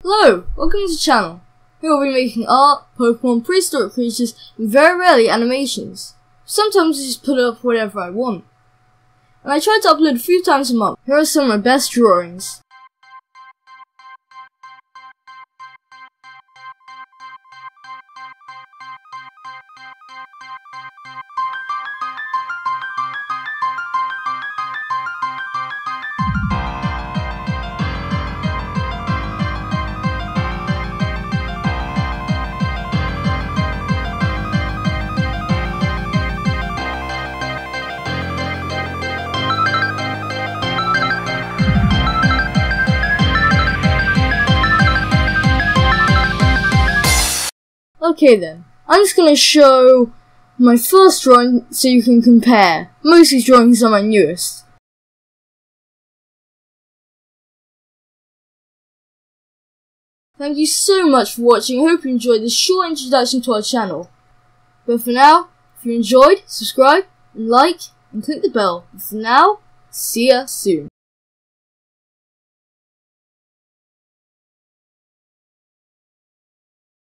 Hello, welcome to the channel. Here we'll be making art, Pokemon, prehistoric creatures, and very rarely animations. Sometimes I just put up whatever I want. And I try to upload a few times a month. Here are some of my best drawings. Okay then, I'm just gonna show my first drawing so you can compare. Most of these drawings are my newest. Thank you so much for watching. I hope you enjoyed this short introduction to our channel. But for now, if you enjoyed, subscribe and like and click the bell. But for now, see ya soon.